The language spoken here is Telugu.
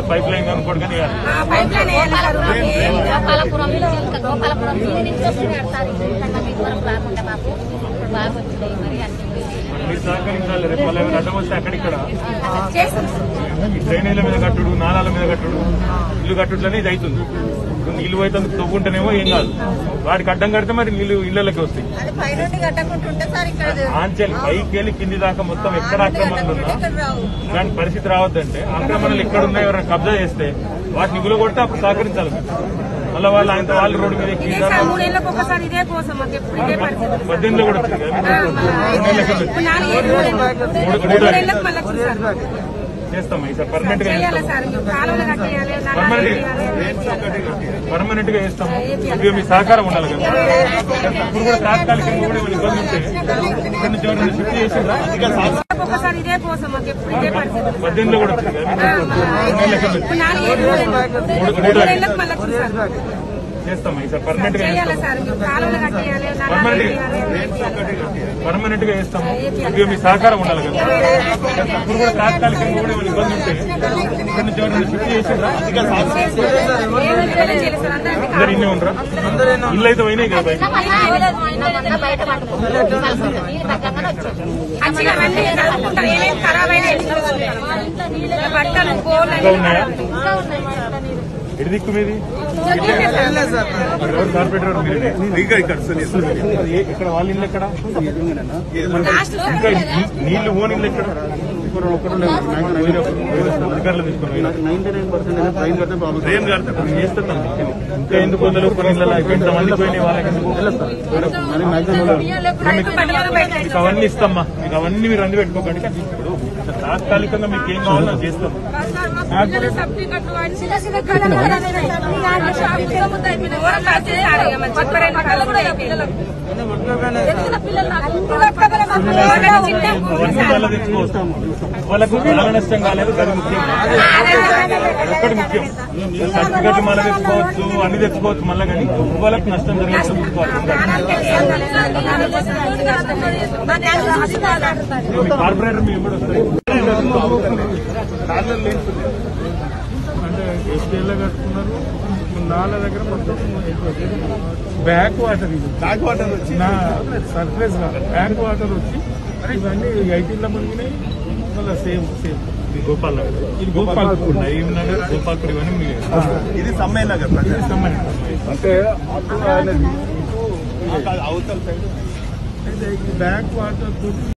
పైప్ లైన్ అనుకోడు కానీ మీరు సహకరించాలి. రేపు మళ్ళీ ఏమైనా అడ్డం వస్తే అక్కడిక్కడ ఈ డ్రైనేజీల మీద కట్టుడు, నాలాల మీద కట్టుడు, ఇల్లు కట్టుడులోనే ఇది అవుతుంది. ఇల్లు అయితే తవ్వుకుంటేనేమో ఏం కాదు, వాటికి అడ్డం కడితే మరి నీళ్లు ఇళ్లకి వస్తాయి. ఆంచెలు పైకి వెళ్ళి కింది దాకా మొత్తం ఎక్కడ ఆక్రమణలు ఉన్నా దాని పరిస్థితి రావద్దంటే ఆక్రమణలు ఎక్కడ ఉన్నాయో ఎవరైనా కబ్జా చేస్తే వాటిని నిగులు కొడితే అప్పుడు సహకరించాలి. మళ్ళీ వాళ్ళు ఆయన వాళ్ళు రోడ్డు మీద 18లో కూడా వచ్చింది చేస్తాం. ఈసారి పర్మనెంట్ గా చేస్తాము. ఇది మీ సహకారం ఉండాలి కదా. ఇప్పుడు కూడా తాత్కాలికంగా కూడా ఇబ్బంది ఉంటే ఇక్కడ నుంచి ఎవరైనా షిఫ్ట్ చేసిందా? 18లో కూడా వచ్చింది చేస్తాం. ఈసారి పర్మనెంట్ గా చేస్తాము. ఇది మీ సహకారం ఉండాలి కదా. ఇప్పుడు కూడా తాత్కాలికంగా కూడా ఇబ్బంది ఉంటే ఇక్కడ నుంచి ఎవరైనా షిఫ్ట్ చేసిందా? అందరు ఇన్నే ఉండరా? ఇల్లు అయితే పోయినాయి కదా ఉన్నాయా? ఎటు దిక్కు మీది? కార్పొరేటర్ ఇక్కడ వాళ్ళ ఇల్లు ఎక్కడ? ఇంకా నీళ్లు ఓన్ ఇల్లు ఎక్కడ? అధికారులు తీసుకుని చేస్తున్నాం. ఇంకా ఎందుకు వందలు కొన్ని ఇళ్ళ ఎంతమంది పోయినాయి వాళ్ళకి మీకు అవన్నీ ఇస్తామ్మా. మీకు అవన్నీ మీరు అంది పెట్టుకోకండి. ఇప్పుడు తాత్కాలికంగా మీకు ఏం కావాలో చేస్తాం. వాళ్ళకు ప్రాణ నష్టం కాలేదు, అది ముఖ్యం. ఒక్కటి ముఖ్యం. సర్టిఫికెట్లు మళ్ళీ తెచ్చుకోవచ్చు, అన్ని తెచ్చుకోవచ్చు మళ్ళీ, కానీ వాళ్ళకు నష్టం జరిగేది చూసుకోవాలి. కార్పొరేటర్ మీ ఎప్పుడు వస్తాయి అంటే ఎస్టీఎల్లో కట్టుకున్నారు. నాల దగ్గర మొత్తం బ్యాక్ వాటర్ వచ్చి సర్ఫేస్ బ్యాక్ వాటర్ వచ్చి ఇవన్నీ 18లో మునిగినాయి. మళ్ళీ సేమ్ గోపాల్ ఇది గోపాల్పూర్ ఏమన్నా గోపాల్పూర్ ఇవన్నీ ఇది సమ్మయ్య నగర్. అంటే అవతల సైడ్ అయితే బ్యాక్ వాటర్